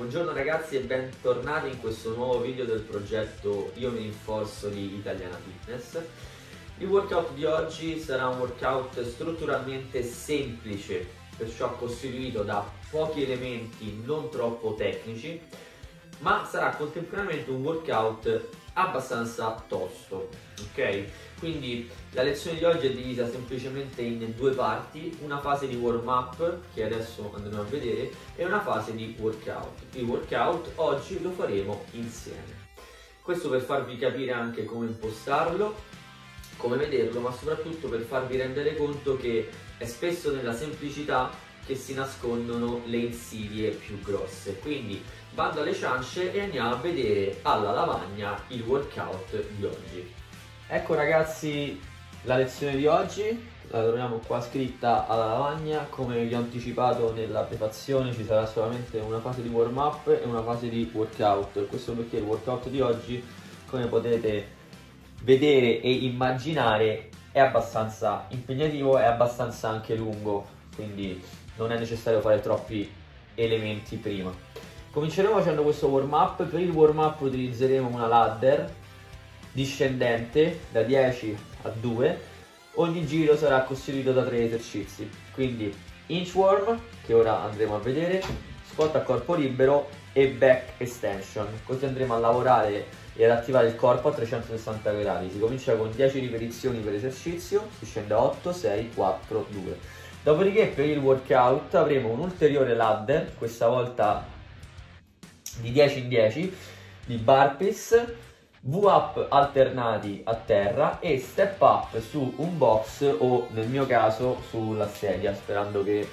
Buongiorno ragazzi e bentornati in questo nuovo video del progetto Io mi rinforzo di Italiana Fitness. Il workout di oggi sarà un workout strutturalmente semplice, perciò costituito da pochi elementi non troppo tecnici, ma sarà contemporaneamente un workout abbastanza tosto, ok? Quindi la lezione di oggi è divisa semplicemente in due parti, una fase di warm up che adesso andremo a vedere e una fase di workout. Il workout oggi lo faremo insieme. Questo per farvi capire anche come impostarlo, come vederlo, ma soprattutto per farvi rendere conto che è spesso nella semplicità che si nascondono le insidie più grosse. Quindi bando alle ciance e andiamo a vedere alla lavagna il workout di oggi. Ecco ragazzi la lezione di oggi, la troviamo qua scritta alla lavagna. Come vi ho anticipato nella prefazione ci sarà solamente una fase di warm up e una fase di workout. Questo perché il workout di oggi, come potete vedere e immaginare, è abbastanza impegnativo e abbastanza anche lungo, quindi non è necessario fare troppi elementi prima. Cominceremo facendo questo warm up. Per il warm up utilizzeremo una ladder discendente da 10 a 2. Ogni giro sarà costituito da 3 esercizi, quindi inchworm, che ora andremo a vedere, squat a corpo libero e back extension. Così andremo a lavorare e ad attivare il corpo a 360 gradi. Si comincia con 10 ripetizioni per esercizio, si scende a 8, 6, 4, 2. Dopodiché per il workout avremo un ulteriore ladder, questa volta di 10 in 10, di burpees, V-up alternati a terra e step up su un box o nel mio caso sulla sedia, sperando che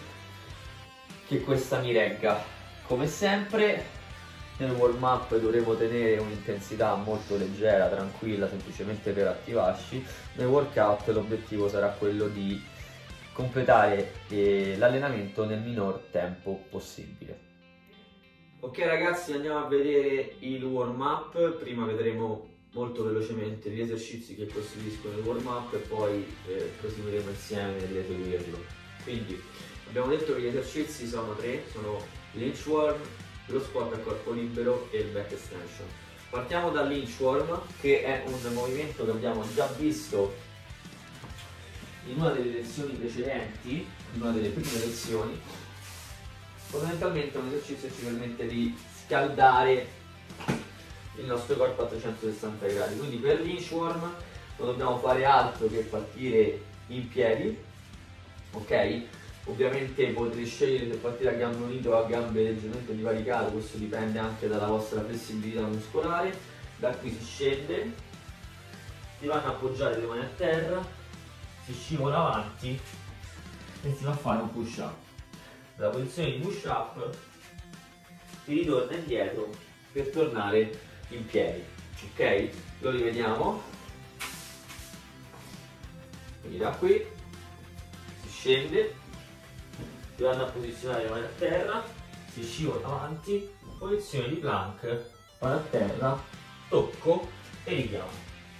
questa mi regga. Come sempre nel warm up dovremo tenere un'intensità molto leggera, tranquilla, semplicemente per attivarci. Nel workout l'obiettivo sarà quello di completare l'allenamento nel minor tempo possibile. Ok ragazzi, andiamo a vedere il warm up. Prima vedremo molto velocemente gli esercizi che costituiscono il warm up e poi proseguiremo insieme nell'eseguirlo. Quindi abbiamo detto che gli esercizi sono tre, sono l'inchworm, lo squat a corpo libero e il back extension. Partiamo dall'inchworm, che è un movimento che abbiamo già visto in una delle lezioni precedenti, in una delle prime lezioni. Fondamentalmente è un esercizio che ci permette di scaldare il nostro corpo a 360 gradi, quindi per l'inchworm non dobbiamo fare altro che partire in piedi, ok? Ovviamente potete scegliere se partire a gambe unite o a gambe leggermente divaricate, questo dipende anche dalla vostra flessibilità muscolare. Da qui si scende, si vanno a appoggiare le mani a terra, si scivola avanti e si va a fare un push up. Dalla posizione di push up si ritorna indietro per tornare in piedi, ok? Lo rivediamo. Quindi da qui si scende, si vanno a posizionare le mani a terra, si scivola avanti, posizione di plank, vado a terra, tocco e richiamo.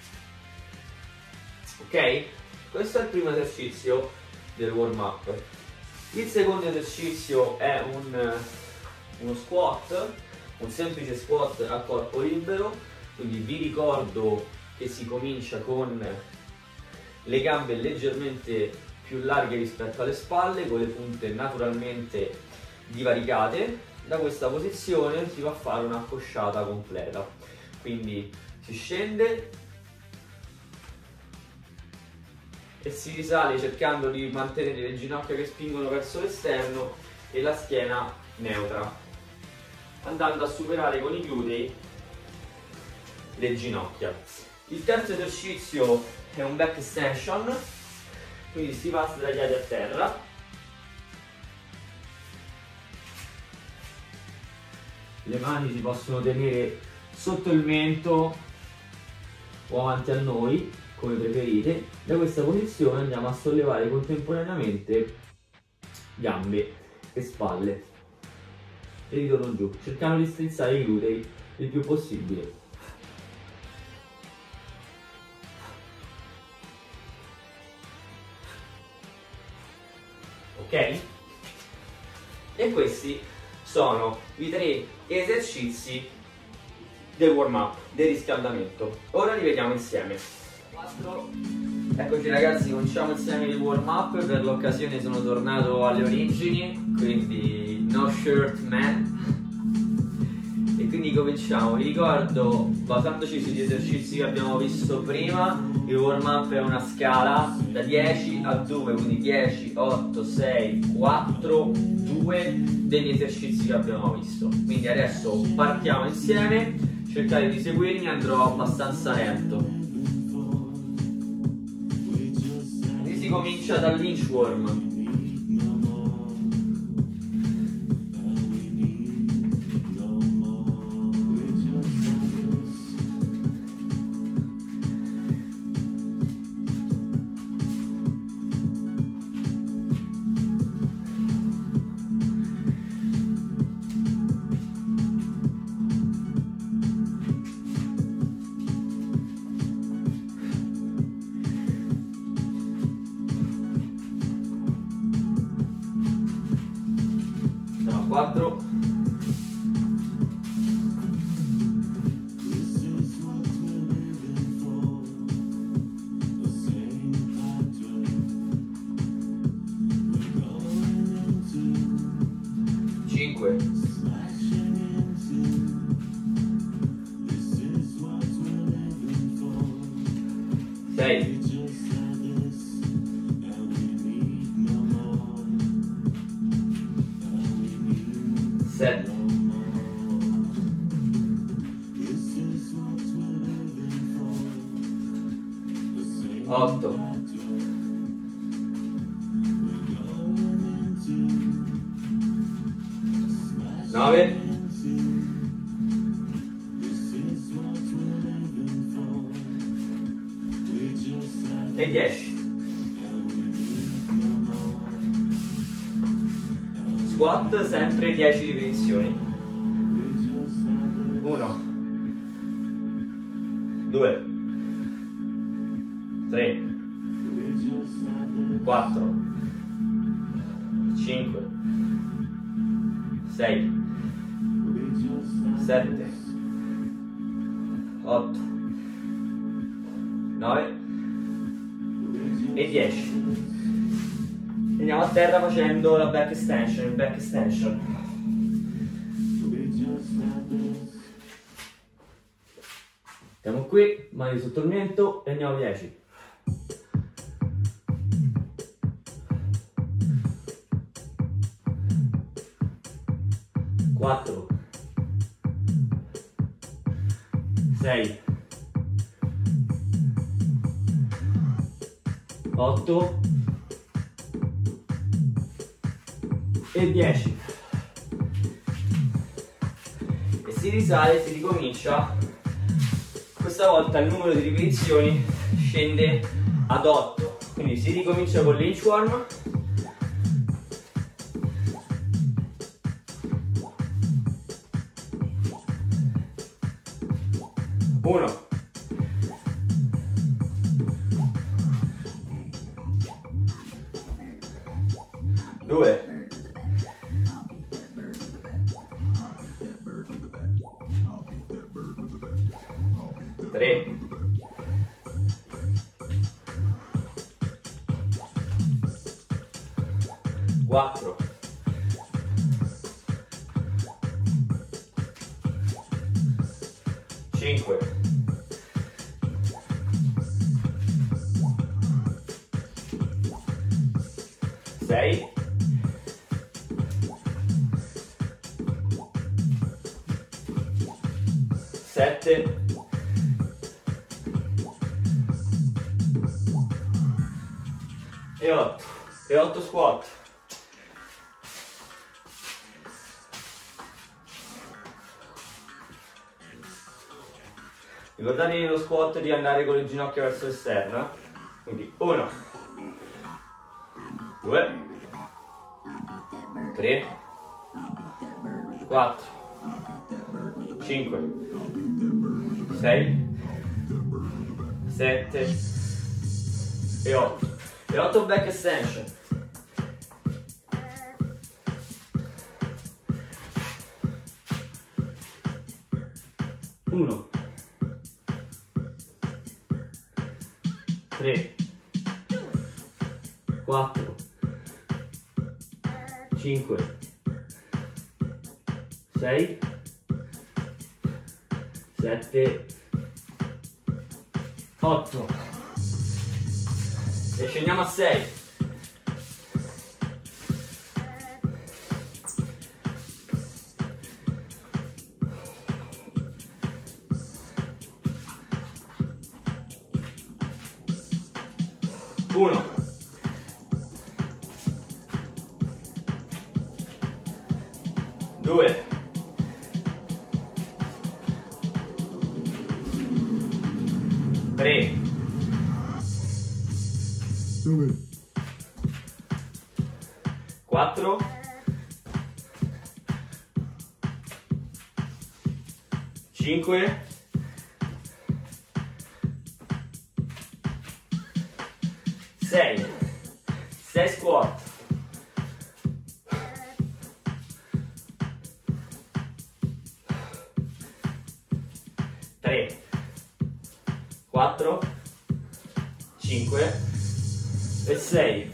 Ok? Questo è il primo esercizio del warm up. Il secondo esercizio è uno squat, un semplice squat a corpo libero, quindi vi ricordo che si comincia con le gambe leggermente più larghe rispetto alle spalle, con le punte naturalmente divaricate. Da questa posizione si va a fare una accosciata completa, quindi si scende e si risale cercando di mantenere le ginocchia che spingono verso l'esterno e la schiena neutra, andando a superare con i glutei le ginocchia. Il terzo esercizio è un back extension, quindi si va sdraiati a terra, le mani si possono tenere sotto il mento o avanti a noi, come preferite. Da questa posizione andiamo a sollevare contemporaneamente gambe e spalle e ritorno giù, cercando di strizzare i glutei il più possibile. Ok? E questi sono i 3 esercizi del warm up, del riscaldamento. Ora li vediamo insieme. 4. Eccoci ragazzi, cominciamo insieme il warm up. Per l'occasione sono tornato alle origini, quindi no shirt man. E quindi cominciamo. Vi ricordo, basandoci sugli esercizi che abbiamo visto prima, il warm up è una scala da 10 a 2, quindi 10, 8, 6, 4, 2 degli esercizi che abbiamo visto. Quindi adesso partiamo insieme, cercate di seguirmi, andrò abbastanza lento. Quindi si comincia dall'inchworm. No, 4. 5. 6. 7. 8. 9. E 10. Squat sempre 10 ripetizioni. 1, 2, 3, 4, 5, 6, 7, 8, 9 e 10. Andiamo a terra facendo la back extension, il back extension. Siamo qui, mani sotto il mento e andiamo 10. 4, 6, 8 e 10. E si risale, si ricomincia. Questa volta il numero di ripetizioni scende ad 8, quindi si ricomincia con l'inchworm. Uno, 2, 3, 4, 5, 6, 7 e 8 e 8 squat. Ricordatevi nello squat di andare con le ginocchia verso l'esterno, quindi 1, 2, 3, 4, 5, 6, 7 e 8 e 8 back extension. 1, 3, 4, 5, 6, 7, 8 e scendiamo a 6. Uno, 2, 3, 4, 5, 6 squat, 3, 4, 5 e 6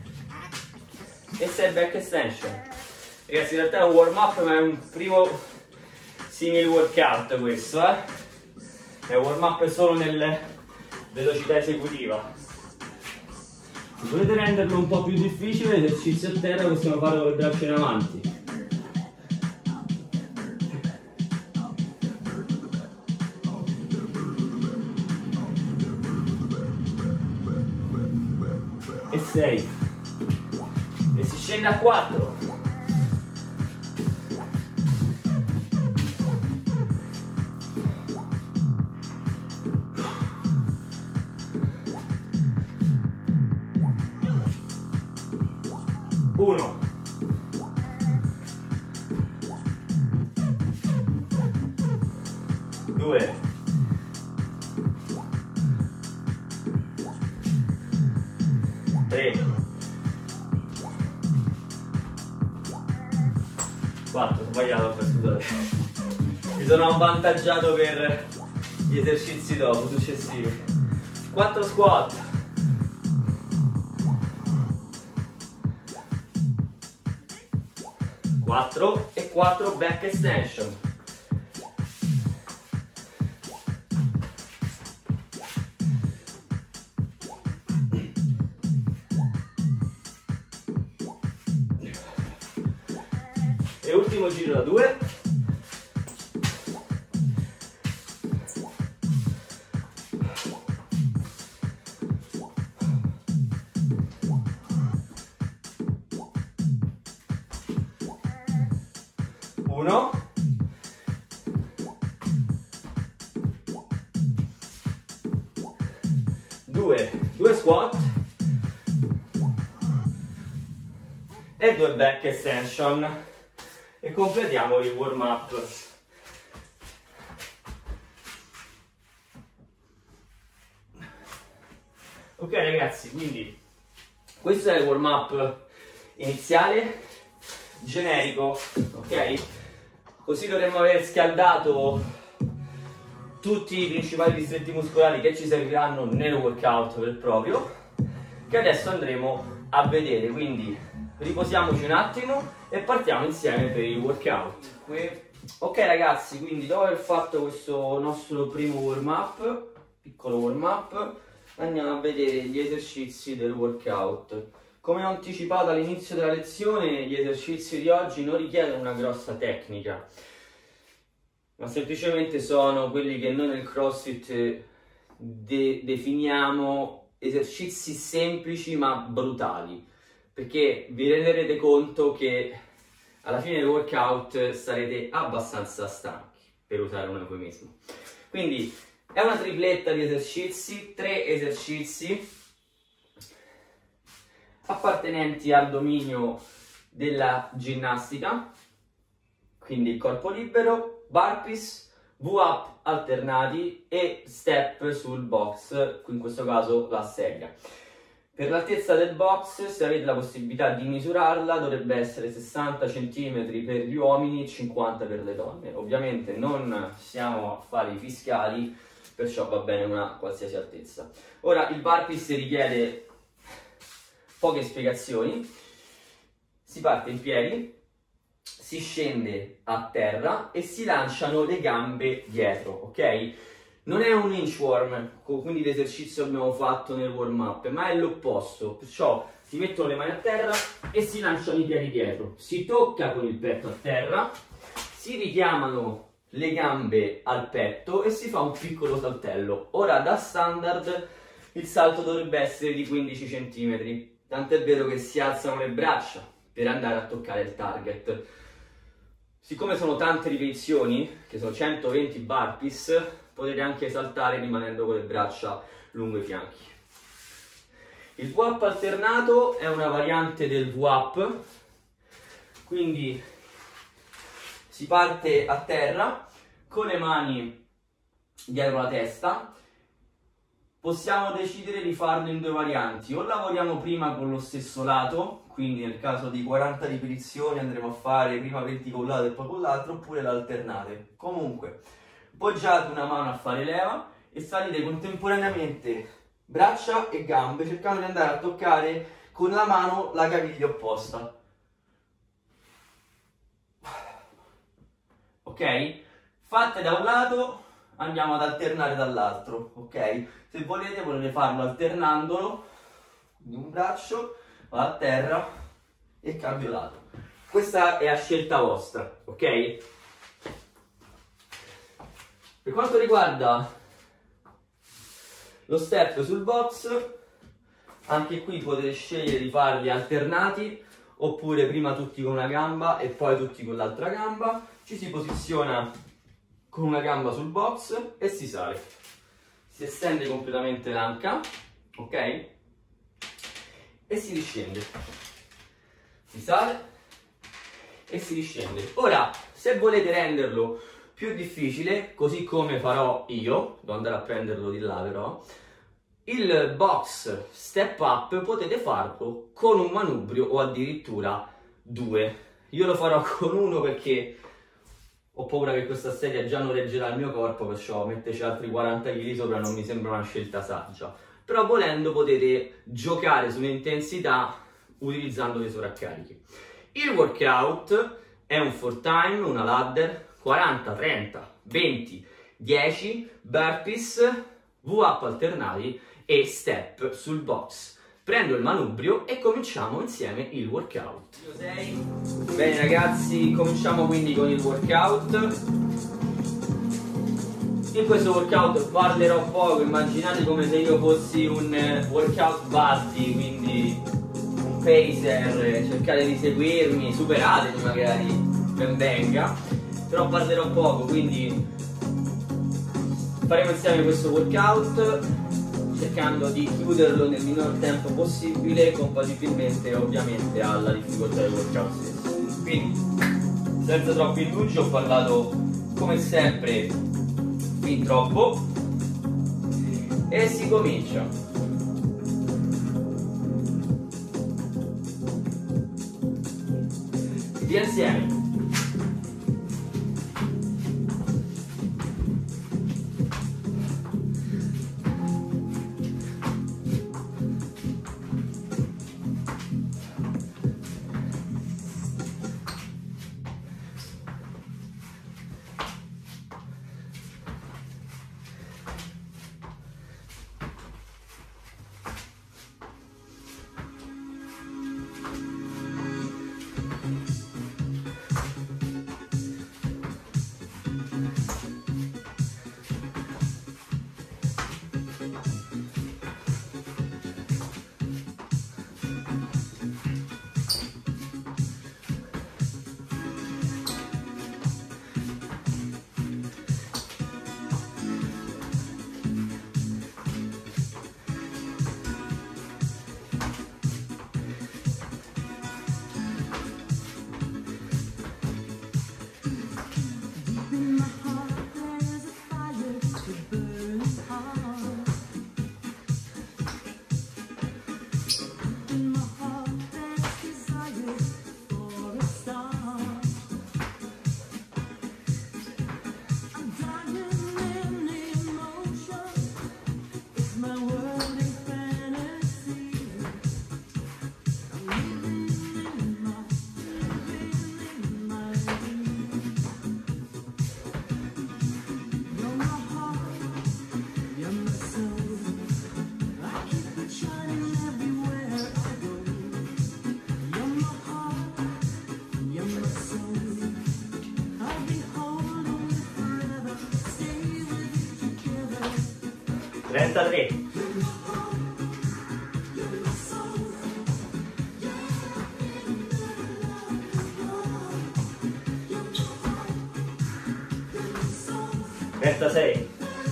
e 6 back extension. Ragazzi, in realtà è un warm up, ma è un primo simile workout questo, è un warm up solo nella velocità esecutiva. Se volete renderlo un po' più difficile, l'esercizio a terra possiamo farlo con le braccia in avanti. E 6. E si scende a 4. Uno, 2, 3, 4, ho sbagliato, scusate. Mi sono avvantaggiato per gli esercizi dopo, successivi. 4 squat. 4 e 4 back extension. E ultimo giro da 2. Uno, 2 squat e 2 back extension e completiamo il warm up. Ok ragazzi, quindi questo è il warm up iniziale generico, ok? Così dovremmo aver scaldato tutti i principali distretti muscolari che ci serviranno nel workout vero e proprio, che adesso andremo a vedere. Quindi riposiamoci un attimo e partiamo insieme per il workout. Ok ragazzi, quindi dopo aver fatto questo nostro primo warm up, piccolo warm up, andiamo a vedere gli esercizi del workout. Come ho anticipato all'inizio della lezione, gli esercizi di oggi non richiedono una grossa tecnica, ma semplicemente sono quelli che noi nel CrossFit definiamo esercizi semplici ma brutali, perché vi renderete conto che alla fine del workout sarete abbastanza stanchi, per usare un eufemismo. Quindi è una tripletta di esercizi, 3 esercizi appartenenti al dominio della ginnastica, quindi il corpo libero, burpees, V-up alternati e step sul box, in questo caso la sedia. Per l'altezza del box, se avete la possibilità di misurarla, dovrebbe essere 60 cm per gli uomini e 50 per le donne. Ovviamente non siamo a fare i fiscali, perciò va bene una qualsiasi altezza. Ora il burpees richiede poche spiegazioni. Si parte in piedi, si scende a terra e si lanciano le gambe dietro, ok? Non è un inchworm, quindi l'esercizio che abbiamo fatto nel warm up, ma è l'opposto, perciò si mettono le mani a terra e si lanciano i piedi dietro, si tocca con il petto a terra, si richiamano le gambe al petto e si fa un piccolo saltello. Ora da standard il salto dovrebbe essere di 15 cm, tant'è vero che si alzano le braccia per andare a toccare il target. Siccome sono tante ripetizioni, che sono 120 burpees, potete anche saltare rimanendo con le braccia lungo i fianchi. Il VWAP alternato è una variante del VWAP, quindi si parte a terra con le mani dietro la testa. Possiamo decidere di farlo in due varianti: o lavoriamo prima con lo stesso lato, quindi nel caso di 40 ripetizioni andremo a fare prima 20 con un lato e poi con l'altro, oppure l'alternate. Comunque poggiate una mano a fare leva e salite contemporaneamente braccia e gambe, cercando di andare a toccare con la mano la caviglia opposta. Ok? Fatte da un lato, andiamo ad alternare dall'altro, ok? Se volete potete farlo alternandolo, quindi un braccio va a terra e cambio lato. Questa è a scelta vostra, ok? Per quanto riguarda lo step sul box, anche qui potete scegliere di farli alternati, oppure prima tutti con una gamba e poi tutti con l'altra gamba. Ci si posiziona con una gamba sul box e si sale. Si estende completamente l'anca, ok? E si riscende. Si sale e si riscende. Ora, se volete renderlo più difficile, così come farò io, devo andare a prenderlo di là però, il box step up potete farlo con un manubrio o addirittura due. Io lo farò con uno perché ho paura che questa sedia già non reggerà il mio corpo, perciò metterci altri 40 kg sopra non mi sembra una scelta saggia. Però volendo potete giocare sull'intensità utilizzando le sovraccariche. Il workout è un 4-time, una ladder, 40, 30, 20, 10, burpees, V-up alternati e step sul box. Prendo il manubrio e cominciamo insieme il workout. Bene ragazzi, cominciamo quindi con il workout. In questo workout parlerò poco, immaginate come se io fossi un workout buddy, quindi un pacer, cercate di seguirmi, superatemi magari, ben venga. Però parlerò poco, quindi faremo insieme questo workout cercando di chiuderlo nel minor tempo possibile, compatibilmente ovviamente alla difficoltà del workout stesso. Quindi senza troppi indugi, ho parlato come sempre fin troppo e si comincia. Via insieme. 33, 36,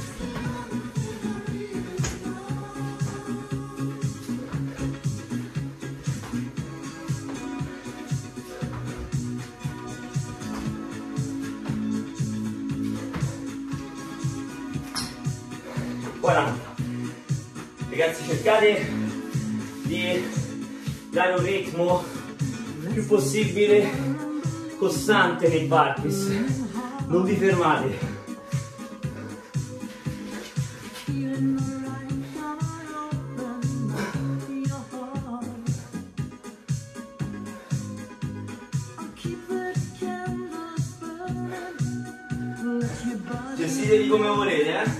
40. Ragazzi, cercate di dare un ritmo più possibile costante nei burpees, non vi fermate. Gestitevi come volete, eh?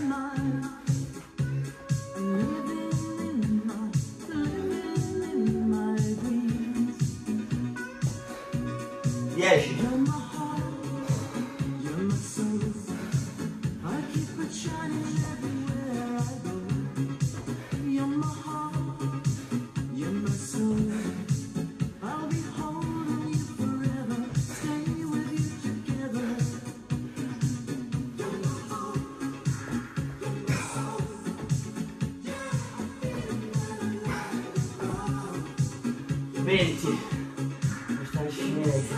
10, 20, questa scinetta.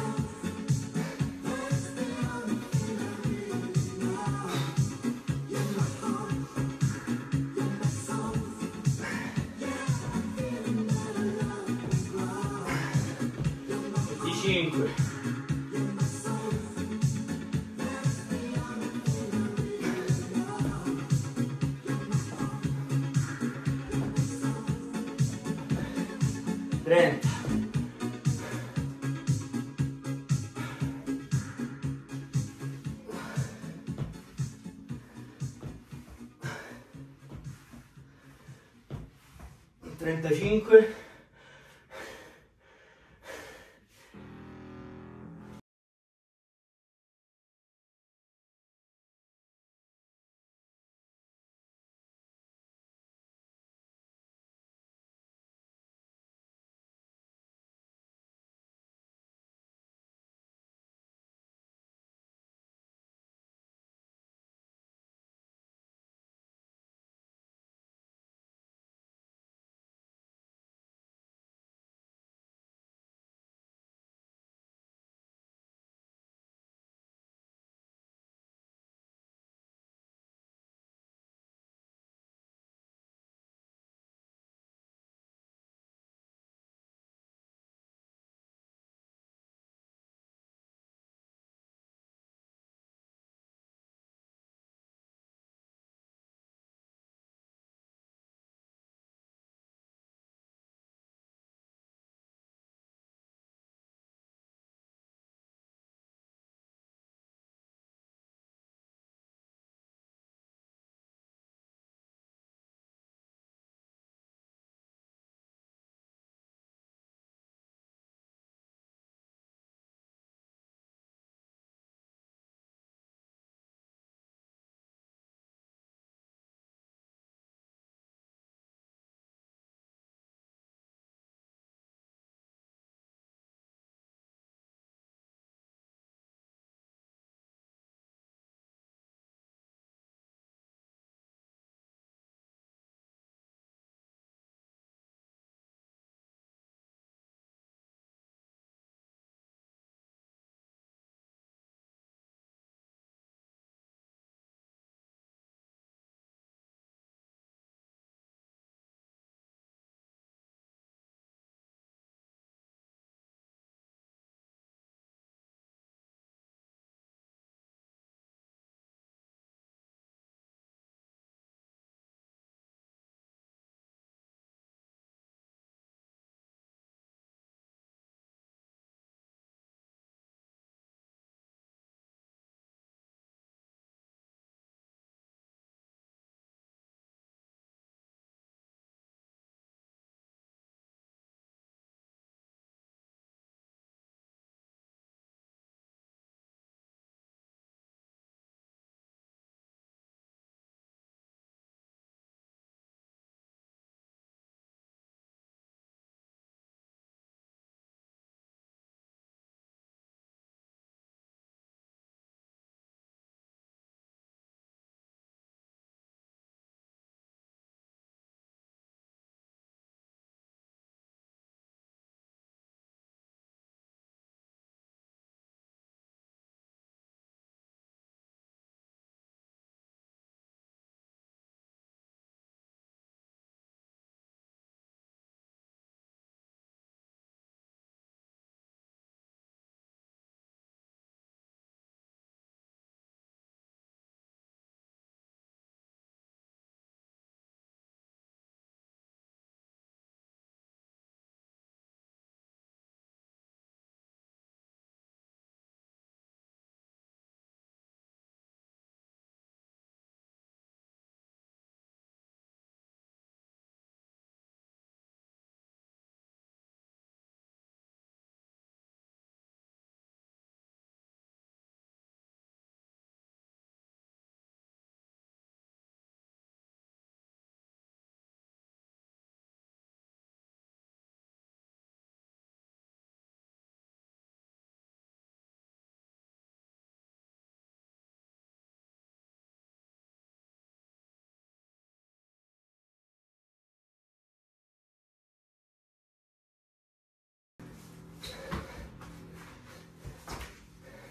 25, 30, 35,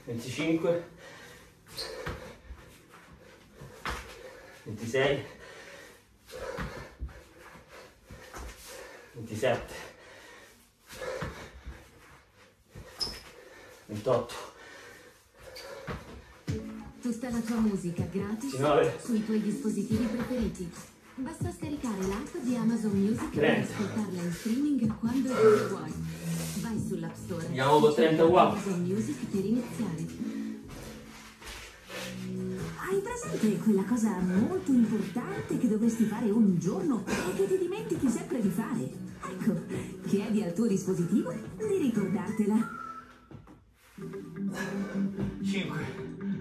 25, 26, 27, 28, tutta la tua musica gratis 19, sui tuoi dispositivi preferiti. Basta scaricare l'app di Amazon Music 30. per ascoltarla in streaming quando e dove vuoi. Vai sull'App Store. Andiamo con 34. Amazon Music per iniziare. Hai presente quella cosa molto importante che dovresti fare ogni giorno e che ti dimentichi sempre di fare? Ecco, chiedi al tuo dispositivo di ricordartela. 5,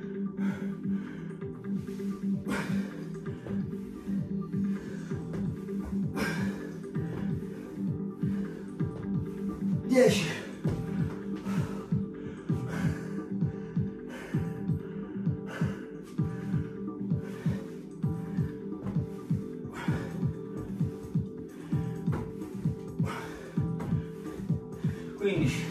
10, 15,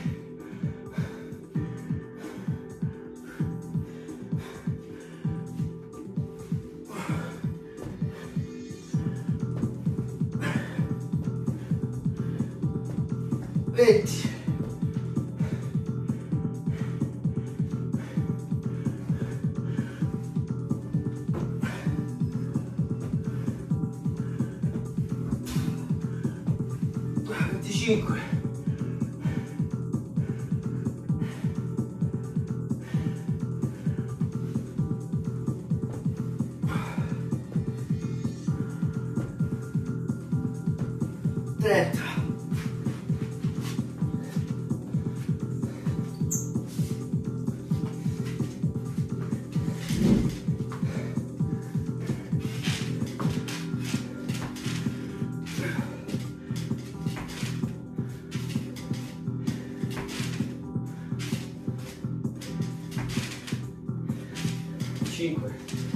20, 25, 30, 5,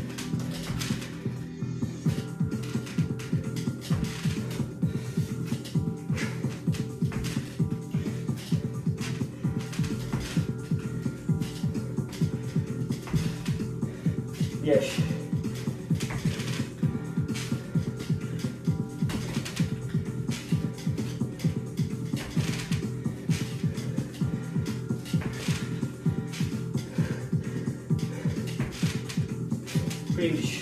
10, 15,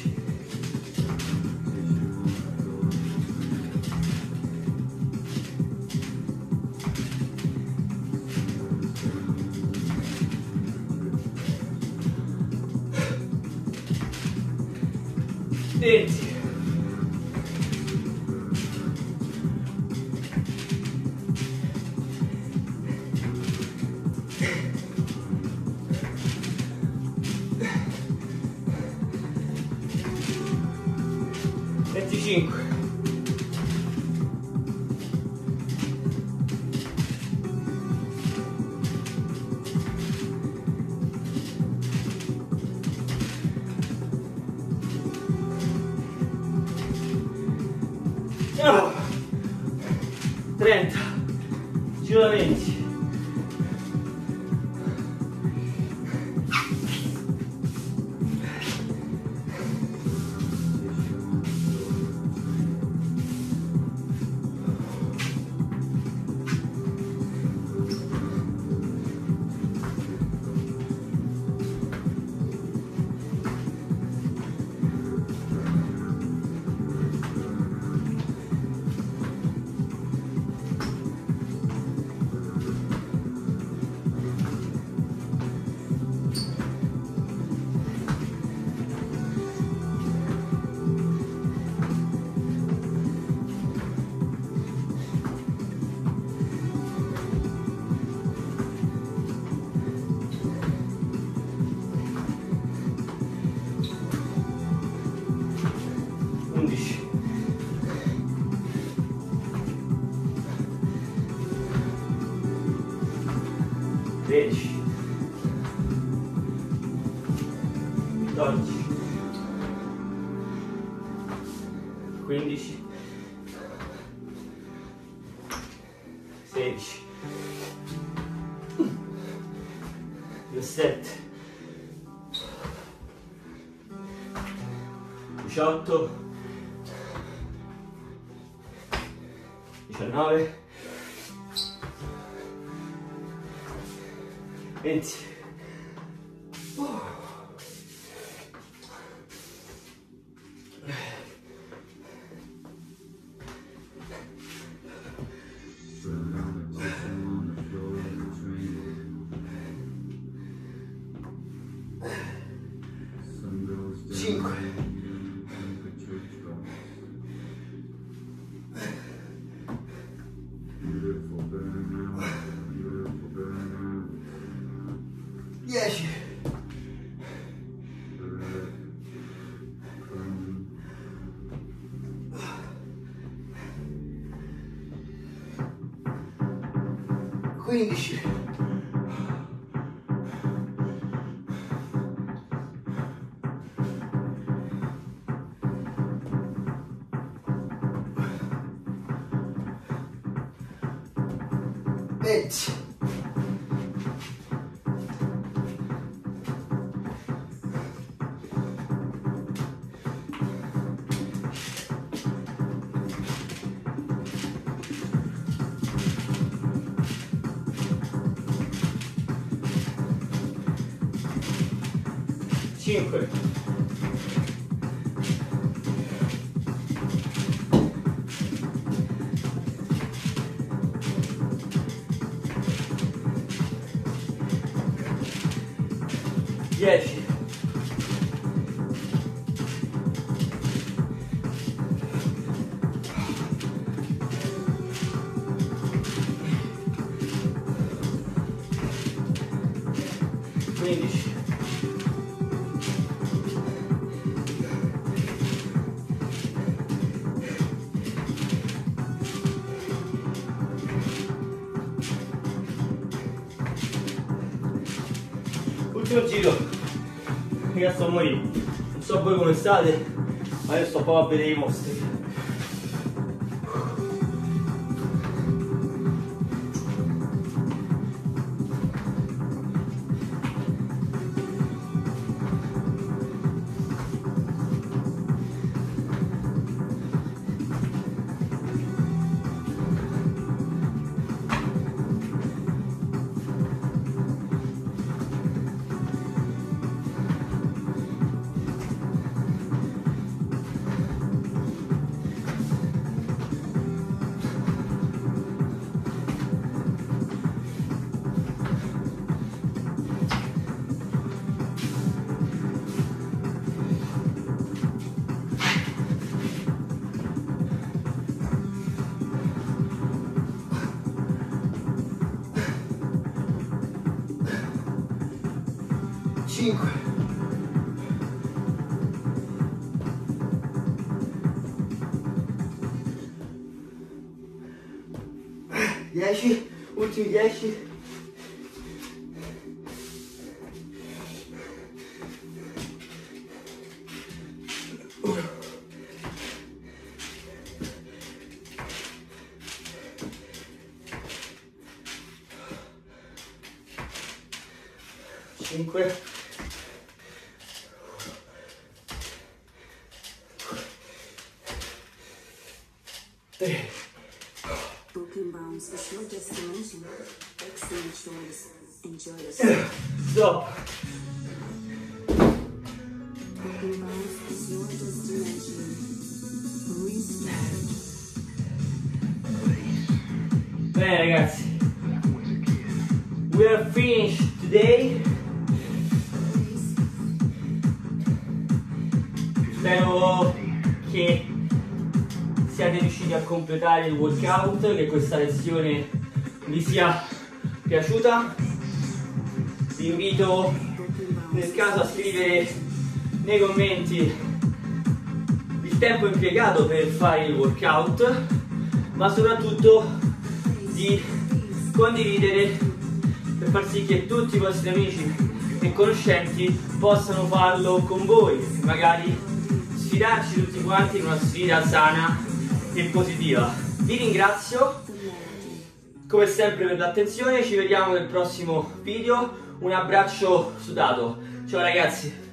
20, 25, 30, giramenti, 11, 13, 14, 15, 16, 17, 18, 19, 20. Quindici. Venti. 5, 10, 15, 'ultimo giro, io sto a morire, non so voi come state, ma io sto proprio a vedere i mostri. Cinque, 10, ultimi 10. Cinque, 3. Broken bounds, the short destination. Excellent choice. Enjoy yourself. Stop. Broken bounds is your destination. Restart. Bene ragazzi, we are finished today. Spero che siate riusciti a completare il workout, che questa lezione vi sia piaciuta. Vi invito nel caso a scrivere nei commenti il tempo impiegato per fare il workout, ma soprattutto di condividere per far sì che tutti i vostri amici e conoscenti possano farlo con voi, magari sfidarci tutti quanti in una sfida sana e positiva. Vi ringrazio come sempre per l'attenzione, ci vediamo nel prossimo video, un abbraccio sudato, ciao ragazzi!